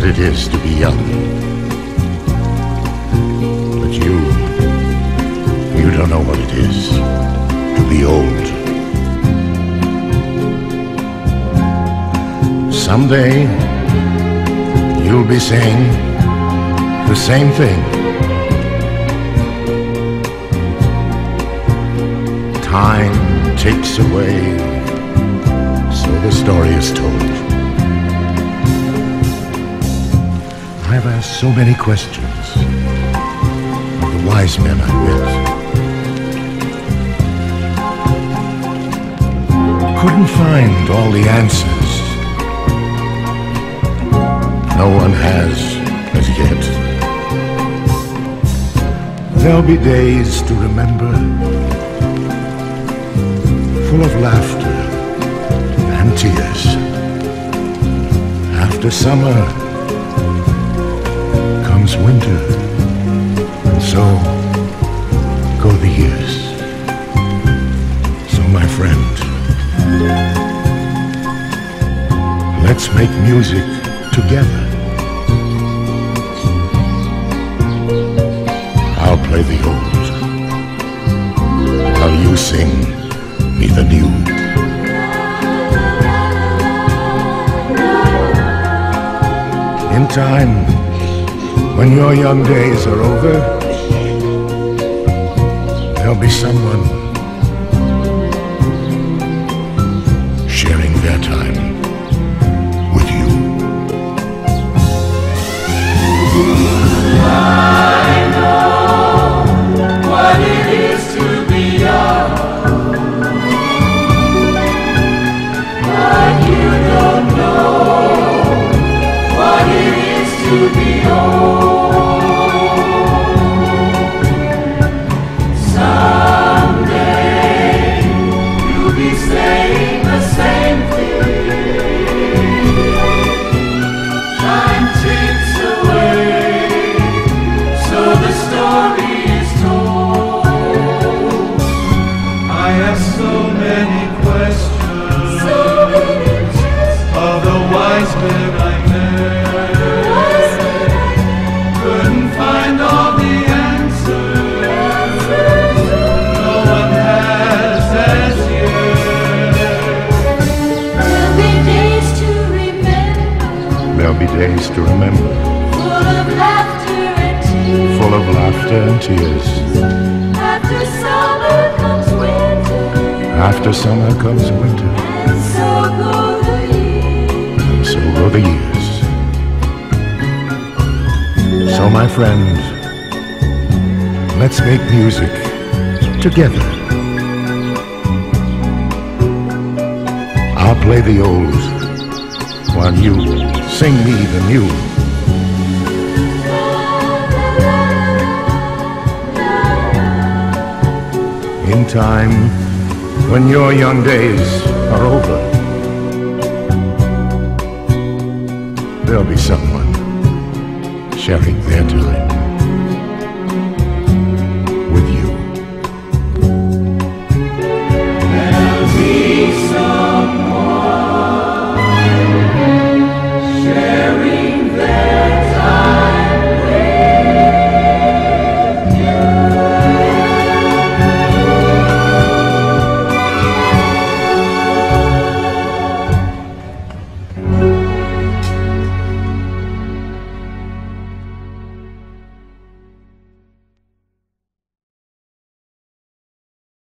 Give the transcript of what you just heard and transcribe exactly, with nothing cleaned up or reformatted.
what it is to be young. But you, you don't know what it is to be old. Someday, you'll be saying the same thing. Time takes away, so the story is told. I've asked so many questions of the wise men I met. Couldn't find all the answers. No one has as yet. There'll be days to remember, full of laughter and tears. After summer comes winter, and so go the years. So my friend, let's make music together. I'll play the old, while you sing me the new. In time, when your young days are over, there'll be someone sharing their time with you. I know what it is to be young, but you don't know what it is to be old. Someday you'll be saying the same thing. Time ticks away, so the story is told. I have so many questions, so many of the wise men I met. Couldn't find all the answers. No one has as yet. There'll be days to remember, There'll be days to remember, full of laughter and tears. full of laughter and tears. After summer comes winter, After summer comes winter, and so go the years. and so go the years. So my friend, let's make music together. I'll play the old, while you sing me the new. In time, when your young days are over, there'll be someone sharing their time